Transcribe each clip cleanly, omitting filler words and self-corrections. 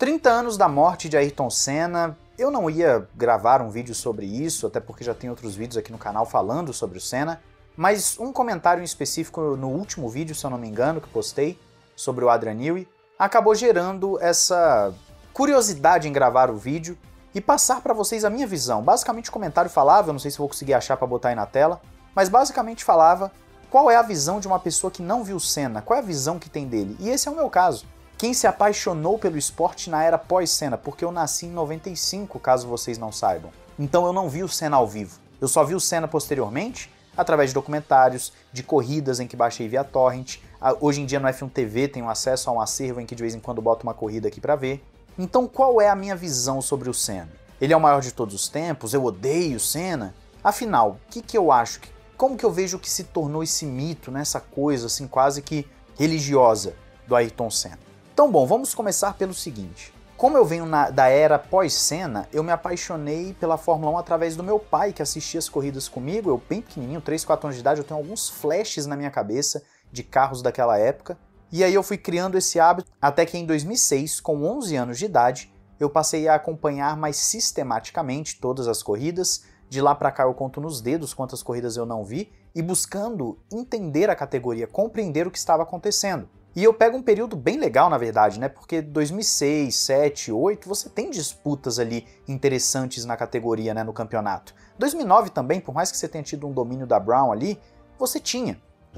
30 anos da morte de Ayrton Senna. Eu não ia gravar um vídeo sobre isso, até porque já tem outros vídeos aqui no canal falando sobre o Senna, mas um comentário em específico no último vídeo, se eu não me engano, que postei, sobre o Adrian Newey, acabou gerando essa curiosidade em gravar o vídeo e passar para vocês a minha visão. Basicamente o comentário falava, eu não sei se vou conseguir achar para botar aí na tela, mas basicamente falava qual é a visão de uma pessoa que não viu o Senna, qual é a visão que tem dele, e esse é o meu caso. Quem se apaixonou pelo esporte na era pós-Senna, porque eu nasci em 95, caso vocês não saibam. Então eu não vi o Senna ao vivo. Eu só vi o Senna posteriormente, através de documentários, de corridas em que baixei via torrent. Hoje em dia no F1 TV tenho acesso a um acervo em que de vez em quando boto uma corrida aqui pra ver. Então qual é a minha visão sobre o Senna? Ele é o maior de todos os tempos? Eu odeio o Senna? Afinal, o que eu acho? Como que eu vejo que se tornou esse mito, né? Essa coisa assim quase que religiosa do Ayrton Senna? Então bom, vamos começar pelo seguinte. Como eu venho da era pós-Senna, eu me apaixonei pela Fórmula 1 através do meu pai, que assistia as corridas comigo. Eu bem pequenininho, 3, 4 anos de idade, eu tenho alguns flashes na minha cabeça de carros daquela época. E aí eu fui criando esse hábito até que em 2006, com 11 anos de idade, eu passei a acompanhar mais sistematicamente todas as corridas. De lá pra cá eu conto nos dedos quantas corridas eu não vi e buscando entender a categoria, compreender o que estava acontecendo. E eu pego um período bem legal, na verdade, né? Porque 2006, 7, 8, você tem disputas ali interessantes na categoria, né? No campeonato. 2009 também, por mais que você tenha tido um domínio da Brown ali, você tinha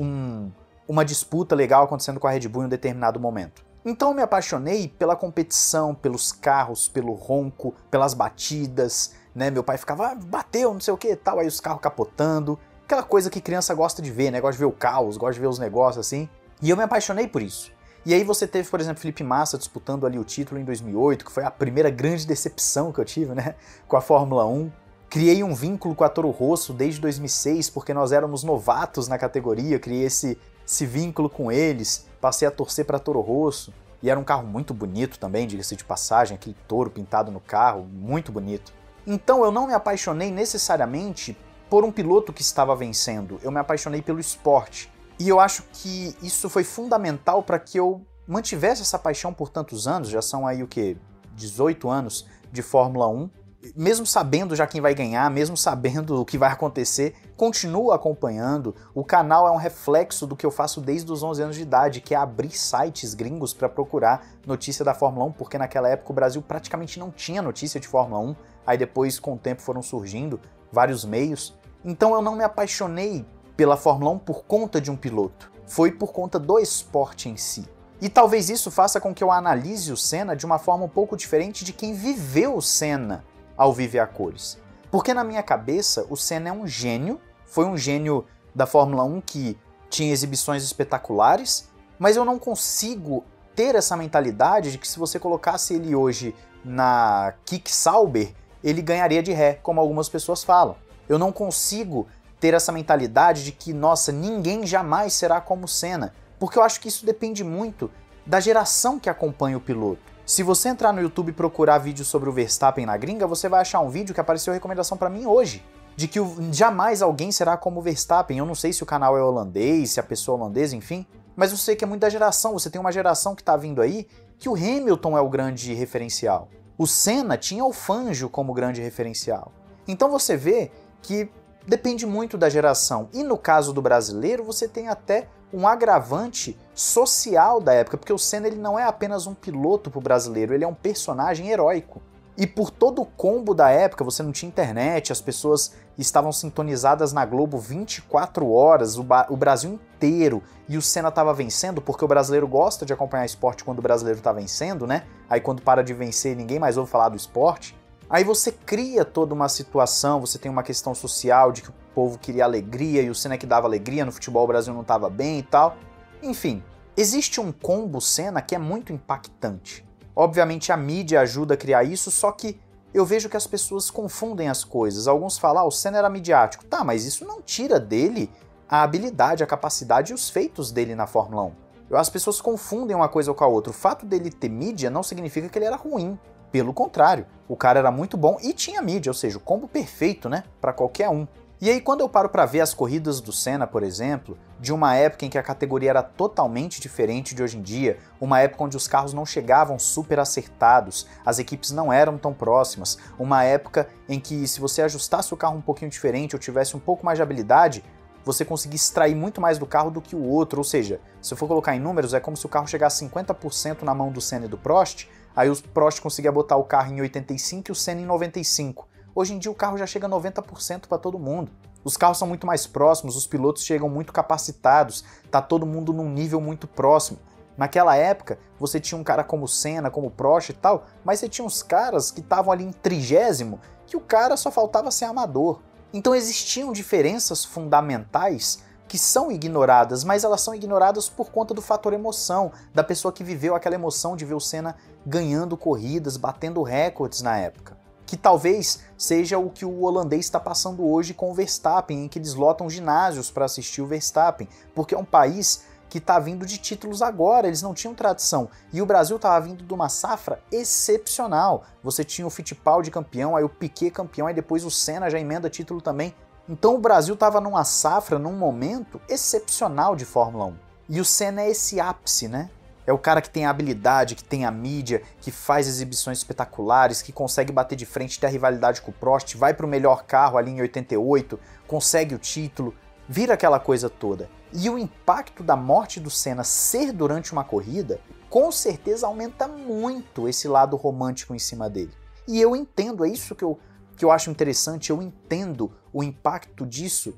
uma disputa legal acontecendo com a Red Bull em um determinado momento. Então eu me apaixonei pela competição, pelos carros, pelo ronco, pelas batidas, né? Meu pai ficava, bateu, não sei o que e tal, aí os carros capotando. Aquela coisa que criança gosta de ver, né? Gosta de ver o caos, gosta de ver os negócios assim. E eu me apaixonei por isso. E aí você teve, por exemplo, Felipe Massa disputando ali o título em 2008, que foi a primeira grande decepção que eu tive, né, com a Fórmula 1. Criei um vínculo com a Toro Rosso desde 2006, porque nós éramos novatos na categoria, criei esse vínculo com eles, passei a torcer para a Toro Rosso, e era um carro muito bonito também, diga-se de passagem, aquele touro pintado no carro, muito bonito. Então eu não me apaixonei necessariamente por um piloto que estava vencendo, eu me apaixonei pelo esporte. E eu acho que isso foi fundamental para que eu mantivesse essa paixão por tantos anos, já são aí o quê? 18 anos de Fórmula 1, mesmo sabendo já quem vai ganhar, mesmo sabendo o que vai acontecer, continuo acompanhando. O canal é um reflexo do que eu faço desde os 11 anos de idade, que é abrir sites gringos para procurar notícia da Fórmula 1, porque naquela época o Brasil praticamente não tinha notícia de Fórmula 1, aí depois com o tempo foram surgindo vários meios. Então eu não me apaixonei pela Fórmula 1 por conta de um piloto, foi por conta do esporte em si. E talvez isso faça com que eu analise o Senna de uma forma um pouco diferente de quem viveu o Senna ao vivo e a cores. Porque na minha cabeça o Senna é um gênio, foi um gênio da Fórmula 1 que tinha exibições espetaculares, mas eu não consigo ter essa mentalidade de que se você colocasse ele hoje na Kick Sauber, ele ganharia de ré, como algumas pessoas falam. Eu não consigo ter essa mentalidade de que, nossa, ninguém jamais será como o Senna, porque eu acho que isso depende muito da geração que acompanha o piloto. Se você entrar no YouTube e procurar vídeos sobre o Verstappen na gringa, você vai achar um vídeo que apareceu recomendação pra mim hoje, de que jamais alguém será como o Verstappen. Eu não sei se o canal é holandês, se a pessoa é holandesa, enfim, mas eu sei que é muito da geração, você tem uma geração que tá vindo aí que o Hamilton é o grande referencial. O Senna tinha o Fangio como grande referencial. Então você vê que depende muito da geração. E no caso do brasileiro, você tem até um agravante social da época, porque o Senna ele não é apenas um piloto pro brasileiro, ele é um personagem heróico. E por todo o combo da época, você não tinha internet, as pessoas estavam sintonizadas na Globo 24 horas, o Brasil inteiro, e o Senna estava vencendo, porque o brasileiro gosta de acompanhar esporte quando o brasileiro está vencendo, né? Aí quando para de vencer, ninguém mais ouve falar do esporte. Aí você cria toda uma situação, você tem uma questão social de que o povo queria alegria e o Senna que dava alegria, no futebol o Brasil não estava bem e tal. Enfim, existe um combo Senna que é muito impactante. Obviamente a mídia ajuda a criar isso, só que eu vejo que as pessoas confundem as coisas. Alguns falam, o Senna era midiático. Tá, mas isso não tira dele a habilidade, a capacidade e os feitos dele na Fórmula 1. As pessoas confundem uma coisa com a outra. O fato dele ter mídia não significa que ele era ruim. Pelo contrário, o cara era muito bom e tinha mídia, ou seja, o combo perfeito, né, para qualquer um. E aí quando eu paro para ver as corridas do Senna, por exemplo, de uma época em que a categoria era totalmente diferente de hoje em dia, uma época onde os carros não chegavam super acertados, as equipes não eram tão próximas, uma época em que se você ajustasse o carro um pouquinho diferente ou tivesse um pouco mais de habilidade, você conseguia extrair muito mais do carro do que o outro, ou seja, se eu for colocar em números, é como se o carro chegasse 50% na mão do Senna e do Prost, aí o Prost conseguia botar o carro em 85 e o Senna em 95. Hoje em dia o carro já chega a 90% para todo mundo. Os carros são muito mais próximos, os pilotos chegam muito capacitados, tá todo mundo num nível muito próximo. Naquela época, você tinha um cara como o Senna, como o Prost e tal, mas você tinha uns caras que estavam ali em 30º, que o cara só faltava ser amador. Então existiam diferenças fundamentais que são ignoradas, mas elas são ignoradas por conta do fator emoção, da pessoa que viveu aquela emoção de ver o Senna ganhando corridas, batendo recordes na época. Que talvez seja o que o holandês está passando hoje com o Verstappen, em que eles lotam ginásios para assistir o Verstappen, porque é um país que está vindo de títulos agora, eles não tinham tradição, e o Brasil estava vindo de uma safra excepcional. Você tinha o Fittipaldi campeão, aí o Piquet campeão, aí depois o Senna já emenda título também. Então o Brasil estava numa safra, num momento excepcional de Fórmula 1. E o Senna é esse ápice, né? É o cara que tem a habilidade, que tem a mídia, que faz exibições espetaculares, que consegue bater de frente, ter a rivalidade com o Prost, vai para o melhor carro ali em 88, consegue o título, vira aquela coisa toda. E o impacto da morte do Senna ser durante uma corrida, com certeza aumenta muito esse lado romântico em cima dele. E eu entendo, é isso que eu acho interessante, eu entendo o impacto disso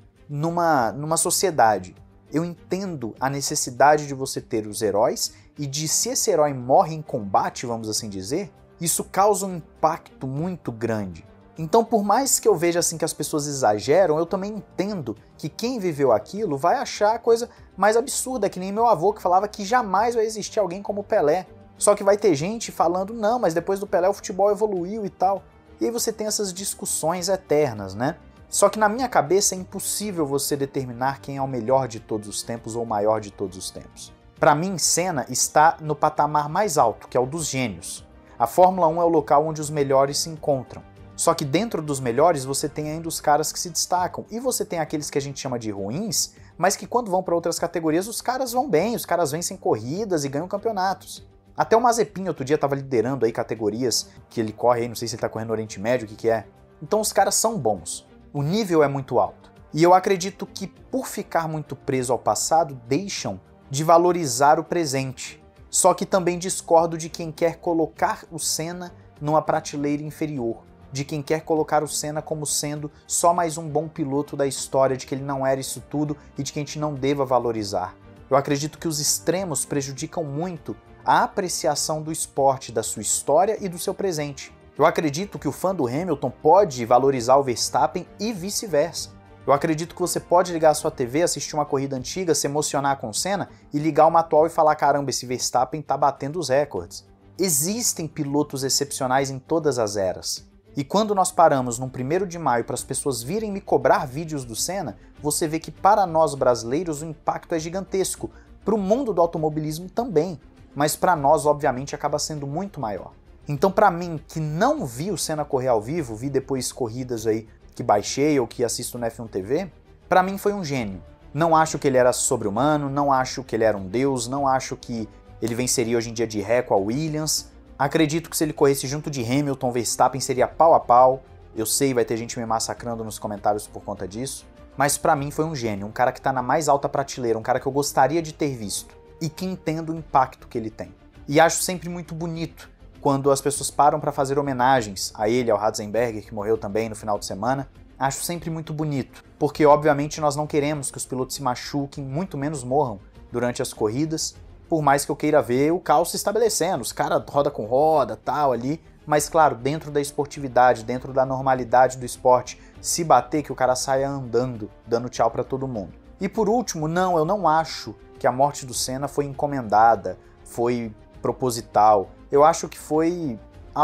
numa sociedade. Eu entendo a necessidade de você ter os heróis e de, se esse herói morre em combate, vamos assim dizer, isso causa um impacto muito grande. Então, por mais que eu veja assim que as pessoas exageram, eu também entendo que quem viveu aquilo vai achar a coisa mais absurda, que nem meu avô que falava que jamais vai existir alguém como o Pelé. Só que vai ter gente falando, não, mas depois do Pelé o futebol evoluiu e tal. E aí você tem essas discussões eternas, né? Só que na minha cabeça é impossível você determinar quem é o melhor de todos os tempos ou o maior de todos os tempos. Para mim, Senna está no patamar mais alto, que é o dos gênios. A Fórmula 1 é o local onde os melhores se encontram. Só que dentro dos melhores você tem ainda os caras que se destacam. E você tem aqueles que a gente chama de ruins, mas que quando vão para outras categorias os caras vão bem, os caras vencem corridas e ganham campeonatos. Até o Mazepin outro dia estava liderando aí categorias que ele corre aí, não sei se ele está correndo no Oriente Médio, o que é. Então os caras são bons. O nível é muito alto. E eu acredito que por ficar muito preso ao passado, deixam de valorizar o presente. Só que também discordo de quem quer colocar o Senna numa prateleira inferior, de quem quer colocar o Senna como sendo só mais um bom piloto da história, de que ele não era isso tudo e de que a gente não deva valorizar. Eu acredito que os extremos prejudicam muito a apreciação do esporte, da sua história e do seu presente. Eu acredito que o fã do Hamilton pode valorizar o Verstappen e vice-versa. Eu acredito que você pode ligar a sua TV, assistir uma corrida antiga, se emocionar com o Senna e ligar uma atual e falar, caramba, esse Verstappen tá batendo os recordes. Existem pilotos excepcionais em todas as eras. E quando nós paramos num 1º de maio para as pessoas virem me cobrar vídeos do Senna, você vê que para nós brasileiros o impacto é gigantesco. Para o mundo do automobilismo também. Mas para nós, obviamente, acaba sendo muito maior. Então, para mim, que não vi o Senna correr ao vivo, vi depois corridas aí que baixei ou que assisto no F1 TV, para mim foi um gênio. Não acho que ele era sobre-humano, não acho que ele era um deus, não acho que ele venceria hoje em dia de ré com a Williams. Acredito que se ele corresse junto de Hamilton, Verstappen seria pau a pau. Eu sei, vai ter gente me massacrando nos comentários por conta disso. Mas para mim foi um gênio, um cara que tá na mais alta prateleira, um cara que eu gostaria de ter visto. E que entendo o impacto que ele tem. E acho sempre muito bonito quando as pessoas param para fazer homenagens a ele, ao Ratzenberger, que morreu também no final de semana. Acho sempre muito bonito, porque obviamente nós não queremos que os pilotos se machuquem, muito menos morram durante as corridas, por mais que eu queira ver o caos se estabelecendo, os caras roda com roda, tal, ali, mas claro, dentro da esportividade, dentro da normalidade do esporte, se bater que o cara saia andando, dando tchau para todo mundo. E por último, não, eu não acho que a morte do Senna foi encomendada, foi proposital. Eu acho que foi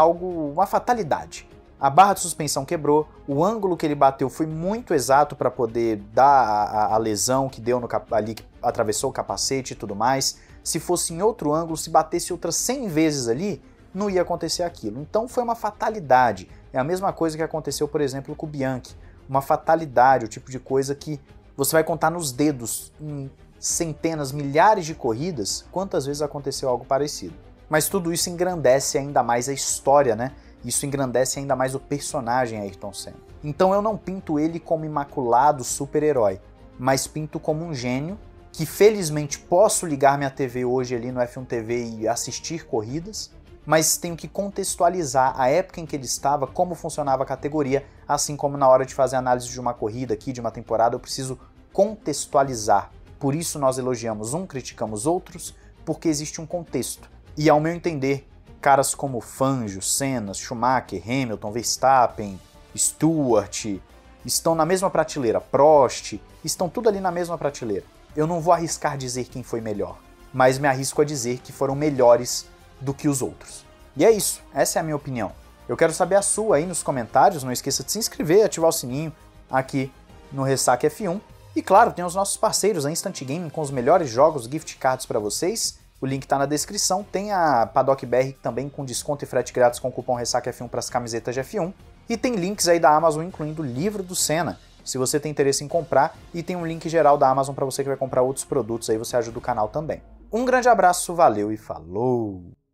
uma fatalidade. A barra de suspensão quebrou, o ângulo que ele bateu foi muito exato para poder dar a lesão que deu ali, que atravessou o capacete e tudo mais. Se fosse em outro ângulo, se batesse outras 100 vezes ali, não ia acontecer aquilo. Então foi uma fatalidade. É a mesma coisa que aconteceu, por exemplo, com o Bianchi. uma fatalidade, o tipo de coisa que você vai contar nos dedos, em centenas, milhares de corridas, quantas vezes aconteceu algo parecido. Mas tudo isso engrandece ainda mais a história, né? Isso engrandece ainda mais o personagem Ayrton Senna. Então eu não pinto ele como imaculado super-herói, mas pinto como um gênio que felizmente posso ligar minha TV hoje ali no F1 TV e assistir corridas, mas tenho que contextualizar a época em que ele estava, como funcionava a categoria, assim como na hora de fazer análise de uma corrida aqui, de uma temporada, eu preciso contextualizar. Por isso nós elogiamos um, criticamos outros, porque existe um contexto. E ao meu entender, caras como Fangio, Senna, Schumacher, Hamilton, Verstappen, Stewart, estão na mesma prateleira, Prost, estão tudo ali na mesma prateleira. Eu não vou arriscar dizer quem foi melhor, mas me arrisco a dizer que foram melhores do que os outros. E é isso, essa é a minha opinião. Eu quero saber a sua aí nos comentários, não esqueça de se inscrever, ativar o sininho aqui no Ressaca F1. E claro, tem os nossos parceiros, a Instant Gaming, com os melhores jogos, gift cards para vocês. O link está na descrição. Tem a Paddock BR também com desconto e frete grátis com o cupom Ressaca F1 para as camisetas de F1. E tem links aí da Amazon, incluindo o livro do Senna, se você tem interesse em comprar. E tem um link geral da Amazon para você que vai comprar outros produtos, aí você ajuda o canal também. Um grande abraço, valeu e falou!